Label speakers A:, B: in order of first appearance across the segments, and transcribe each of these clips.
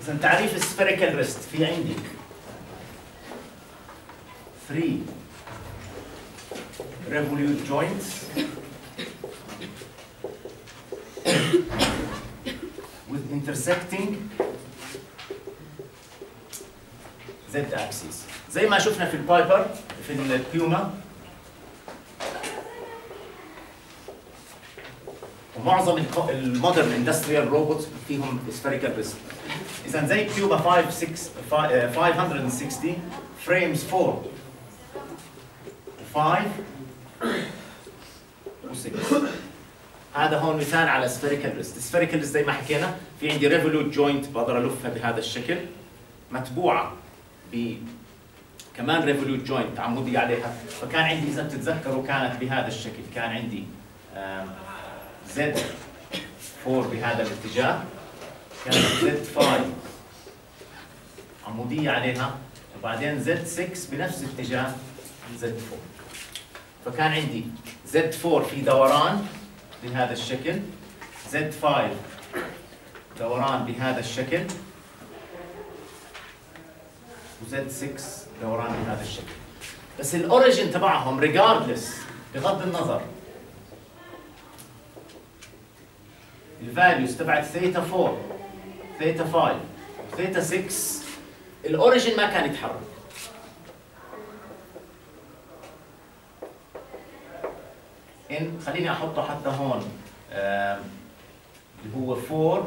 A: إذا تعريف السفيريكال ريست في عندي 3 revolute joints with intersecting Z axis زي ما شفنا في البايبر في البيوما، ومعظم المودرن اندستريال روبوتس فيهم سفيريكال ريست. اذا زي بيوما 560 فريمز 4 5 و6. هذا هون مثال على سفيريكال ريست. السفيريكال ريست زي ما حكينا في عندي ريفولوت جوينت بقدر الفها بهذا الشكل، متبوعه ب كمان ريفولوت جوينت عمودي عليها، فكان عندي اذا بتتذكروا كانت بهذا الشكل، كان عندي زد 4 بهذا الاتجاه، كانت زد 5 عموديه عليها، وبعدين زد 6 بنفس اتجاه زد 4. فكان عندي زد 4 في دوران بهذا الشكل، زد 5 دوران بهذا الشكل، وزد 6 دوران بهذا الشكل. بس الاوريجن تبعهم ريجاردلس بغض النظر الفاليوز تبعت ثيتا 4 ثيتا 5 ثيتا 6، الاوريجن ما كان يتحرك. خليني احطه حتى هون اللي هو 4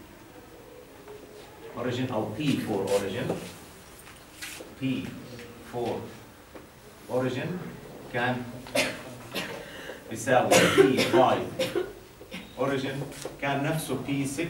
A: اوريجن او بي 4 اوريجن، بي 4 اوريجن كان يساوي بي 5 اوريجن كان نفسه بي 6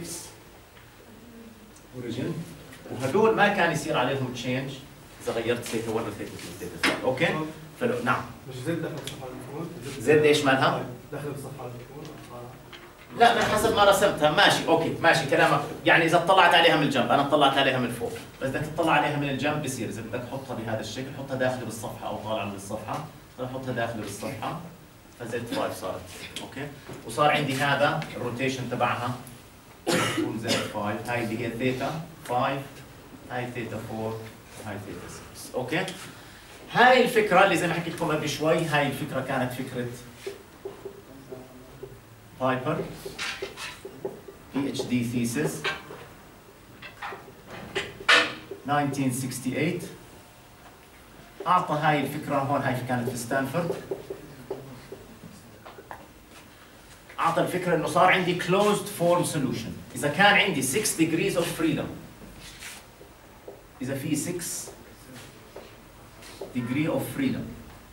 A: اوريجن، وهدول ما كان يصير عليهم تشينج اذا غيرت ثيتا 1 وثيتا 2 وثيتا 3. اوكي؟ فلو نعم.
B: مش زد داخل الصفحه المفروض؟
A: زد ايش مالها؟
B: داخل الصفحه المفروض؟
A: لا من حسب ما رسمتها ماشي، اوكي ماشي كلامك، يعني اذا اطلعت عليها من الجنب، انا اطلعت عليها من فوق، بس بدك تطلع عليها من الجنب بصير، اذا بدك تحطها بهذا الشكل حطها داخل بالصفحه او طالعه من الصفحه، حطها داخل بالصفحه، فزد 5 صارت، اوكي؟ وصار عندي هذا الروتيشن تبعها تكون زد 5، هاي اللي هي ثيتا 5، هاي ثيتا 4، وهاي ثيتا 6، اوكي؟ هاي الفكره اللي زي ما حكيت لكم قبل شوي، هاي الفكره كانت فكره بايبر PhD thesis 1968. أعطى هاي الفكرة هون، هاي كانت في ستانفورد. أعطى الفكرة إنه صار عندي closed form solution. إذا كان عندي 6 degrees of freedom، إذا في 6 degree of freedom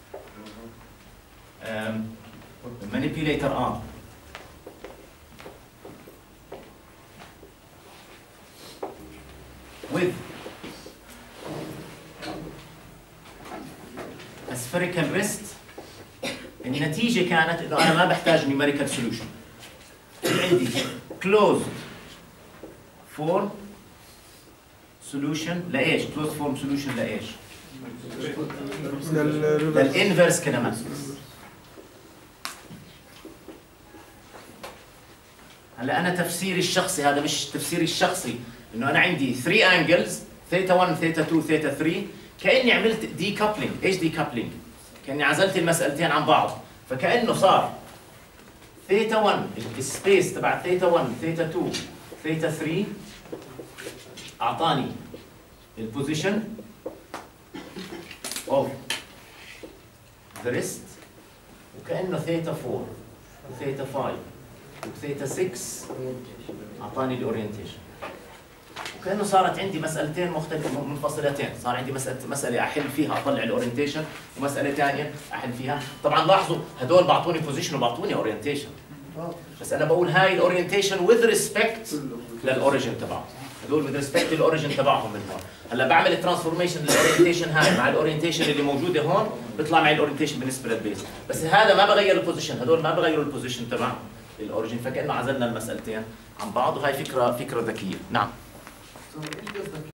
A: manipulator arm with a spherical wrist، النتيجة كانت إنه أنا ما بحتاج numerical solution. في عندي closed form solution لإيش؟ closed form solution لإيش؟ للinverse kinematics. هلا أنا تفسيري الشخصي، هذا مش تفسيري الشخصي، إنه أنا عندي 3 angles ثيتا 1 ثيتا 2 ثيتا 3، كأني عملت decoupling. إيش decoupling؟ كأني عزلت المسألتين عن بعض، فكأنه صار ثيتا 1 السبيس تبع ثيتا 1 ثيتا 2 ثيتا 3 أعطاني البوزيشن of the wrist، وكأنه ثيتا 4 وثيتا 5 وثيتا 6 أعطاني الأورينتيشن، وكأنه صارت عندي مسألتين مختلفة منفصلتين، صار عندي مسألة أحل فيها أطلع الأورينتيشن، ومسألة ثانية أحل فيها. طبعا لاحظوا هدول بعطوني بوزيشن وبعطوني أورينتيشن، بس أنا بقول هاي الأورينتيشن with respect للأوريجن تبعهم، هدول with respect للأوريجن تبعهم من هون. هلا بعمل الترانسفورميشن للأورينتيشن هاي مع الأورينتيشن اللي موجودة هون، بيطلع معي الأورينتيشن بالنسبة للبيس، بس هذا ما بغير البوزيشن، هدول ما بغيروا البوزيشن تبع الأوريجن، فكأنه عزلنا المسألتين عن بعض، وهي فكرة ذكية. نعم.